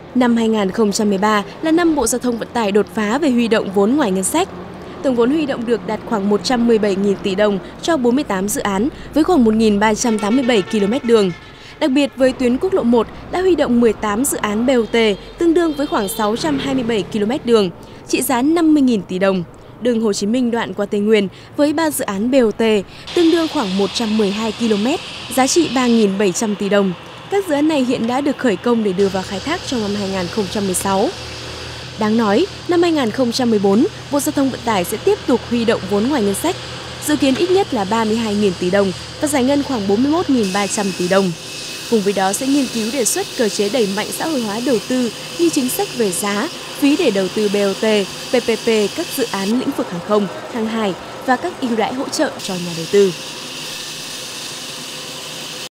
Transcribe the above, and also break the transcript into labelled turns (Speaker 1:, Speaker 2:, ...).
Speaker 1: Năm 2013 là năm Bộ Giao thông Vận tải đột phá về huy động vốn ngoài ngân sách. Tổng vốn huy động được đạt khoảng 117.000 tỷ đồng cho 48 dự án với khoảng 1.387 km đường. Đặc biệt với tuyến quốc lộ 1 đã huy động 18 dự án BOT tương đương với khoảng 627 km đường, trị giá 50.000 tỷ đồng. Đường Hồ Chí Minh đoạn qua Tây Nguyên với 3 dự án BOT tương đương khoảng 112 km, giá trị 3.700 tỷ đồng. Các dự án này hiện đã được khởi công để đưa vào khai thác trong năm 2016. Đáng nói, năm 2014, Bộ Giao thông Vận tải sẽ tiếp tục huy động vốn ngoài ngân sách, dự kiến ít nhất là 32.000 tỷ đồng và giải ngân khoảng 41.300 tỷ đồng. Cùng với đó sẽ nghiên cứu đề xuất cơ chế đẩy mạnh xã hội hóa đầu tư như chính sách về giá, phí để đầu tư BOT, PPP các dự án lĩnh vực hàng không, hàng hải và các ưu đãi hỗ trợ cho nhà đầu tư.